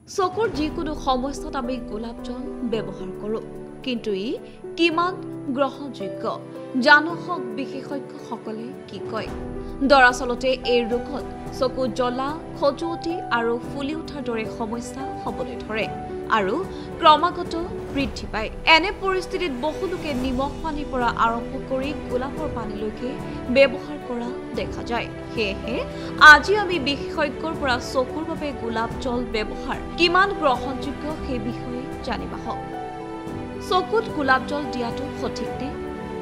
চকুৰ যিকোনো সমস্যাত আমি গোলাপ জল ব্যৱহাৰ কৰোঁ, কিন্তু ই কিমান গ্ৰহণযোগ্য জানক বিশেষজ্ঞসকলে কি কয়। দৰাচলতে এই ৰোগত চকু জ্বলা, খজুৱতি আৰু ফুলি উঠাৰ দৰে সমস্যা হ'বলৈ ধৰে আৰু ক্ৰমাগত বৃদ্ধি পায়। এনে পৰিস্থিতিত বহু লোকে নিমখ পানীৰ পৰা আৰম্ভ কৰি গোলাপৰ পানীলৈকে ব্যৱহাৰ কৰা দেখা যায়। সেয়েহে আজি আমি বিশেষজ্ঞৰ পৰা চকুৰ বাবে গোলাপ জল ব্যৱহাৰ কিমান গ্ৰহণযোগ্য সেই বিষয়ে জানিম আহক। চকুত গোলাপ জল দিয়াটো সঠিক নে?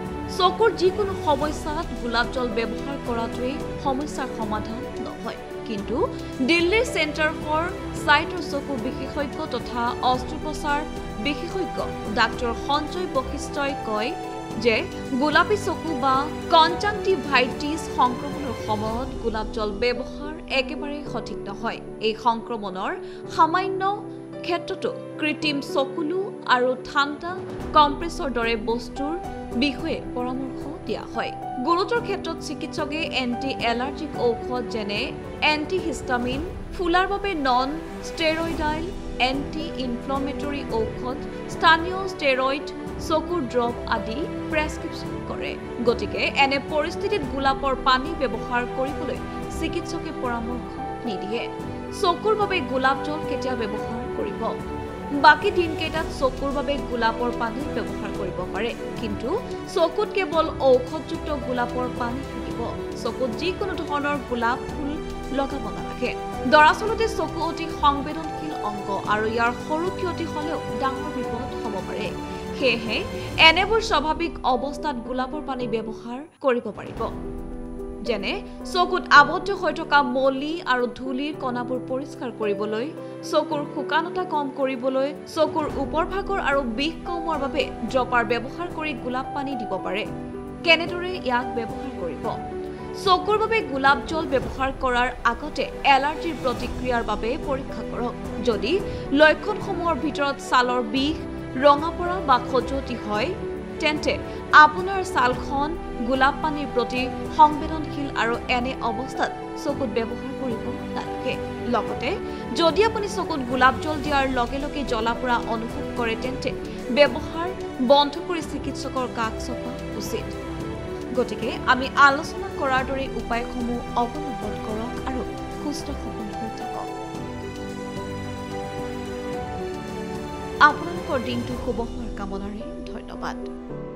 চকুৰ যিকোনো সমস্যাত গোলাপ জল ব্যৱহাৰ কৰাটোৱে সমস্যাৰ সমাধান নহয়, কিন্তু দিল্লীৰ চেণ্টাৰ ফৰ চাইট আৰু চকু বিশেষজ্ঞ তথা অস্ত্ৰোপচাৰ বিশেষজ্ঞ ডাক্তৰ সঞ্জয় বশিষ্ঠই কয় যে গোলাপী চকু বা কনজাংটিভাইটিছ সংক্ৰমণৰ সময়ত গোলাপ জল ব্যৱহাৰ একেবাৰে সঠিক নহয়। এই সংক্ৰমণৰ সামান্য ক্ষেত্ৰতো কৃত্ৰিম চকুলো আৰু ঠাণ্ডা কম্প্ৰেছৰ দৰে বস্তুৰ বিষয়ে পৰামৰ্শ দিয়া হয়। গুৰুতৰ ক্ষেত্ৰত চিকিৎসকে এণ্টি এলাৰ্জিক ঔষধ যেনে এণ্টিহিষ্টামিন, ফুলাৰ বাবে নন ষ্টেৰইডাইল এণ্টি ইনফ্লমেটৰী ঔষধ, স্থানীয় ষ্টেৰইড, চকুৰ ড্ৰপ আদি প্ৰেছক্ৰিপশ্যন কৰে। গতিকে এনে পৰিস্থিতিত গোলাপৰ পানী ব্যৱহাৰ কৰিবলৈ চিকিৎসকে পৰামৰ্শ নিদিয়ে। চকুৰ বাবে গোলাপ জল কেতিয়া ব্যৱহাৰ কৰিব? বাকী দিনকেইটাত চকুৰ বাবে গোলাপৰ পানী ব্যৱহাৰ কৰিব পাৰে, কিন্তু চকুত কেৱল ঔষধযুক্ত গোলাপৰ পানী থাকিব। চকুত যিকোনো ধৰণৰ গোলাপ ফুল লগাব নালাগে। দৰাচলতে চকু অতি সংবেদনশীল অংগ আৰু ইয়াৰ সৰু ক্ষতি হ'লেও ডাঙৰ বিপদ হ'ব পাৰে। সেয়েহে এনেবোৰ স্বাভাৱিক অৱস্থাত গোলাপৰ পানী ব্যৱহাৰ কৰিব পাৰিব, যেনে চকুত আবদ্ধ হৈ থকা মলি আৰু ধূলিৰ কণাবোৰ পৰিষ্কাৰ কৰিবলৈ, চকুৰ শুকানতা কম কৰিবলৈ, চকুৰ ওপৰভাগৰ আৰু বিষ কমোৱাৰ বাবে ড্ৰপাৰ ব্যৱহাৰ কৰি গোলাপ পানী দিব পাৰে। কেনেদৰে ইয়াক ব্যৱহাৰ কৰিব? চকুৰ বাবে গোলাপ জল ব্যৱহাৰ কৰাৰ আগতে এলাৰ্জিৰ প্ৰতিক্ৰিয়াৰ বাবে পৰীক্ষা কৰক। যদি লক্ষণসমূহৰ ভিতৰত ছালৰ বিষ, ৰঙা পৰা বা খজুৱতি হয়, তেন্তে আপোনাৰ ছালখন গোলাপ পানীৰ প্ৰতি সংবেদনশীল আৰু এনে অৱস্থাত চকুত ব্যৱহাৰ কৰিব নালাগে। লগতে যদি আপুনি চকুত গোলাপ জল দিয়াৰ লগে লগে জ্বলা পোৰা অনুভৱ কৰে, তেন্তে ব্যৱহাৰ বন্ধ কৰি চিকিৎসকৰ কাষ চপা উচিত। গতিকে আমি আলোচনা কৰাৰ দৰে উপায়সমূহ অৱলম্বন কৰক আৰু সুস্থ সবল হৈ থাকক। আপোনালোকৰ দিনটো শুভ হোৱাৰ কামনাৰে ধন্যবাদ।